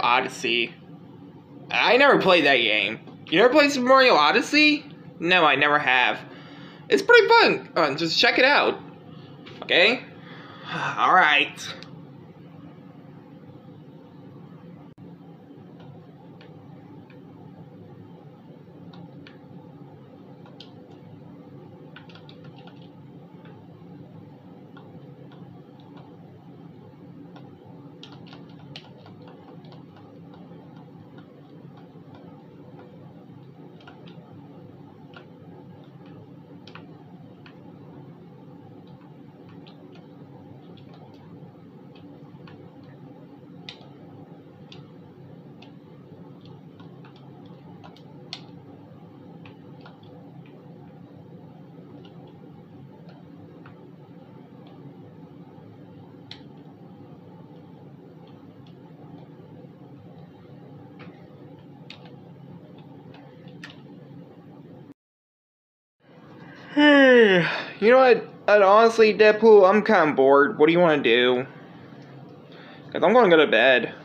Odyssey. I never played that game. You never played Super Mario Odyssey? No, I never have. It's pretty fun. Just check it out. Okay? Alright. You know what? Honestly, Deadpool, I'm kind of bored. What do you want to do? Because I'm going to go to bed.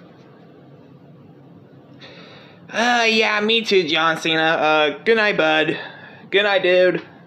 Yeah, me too, John Cena. Good night, bud. Good night, dude.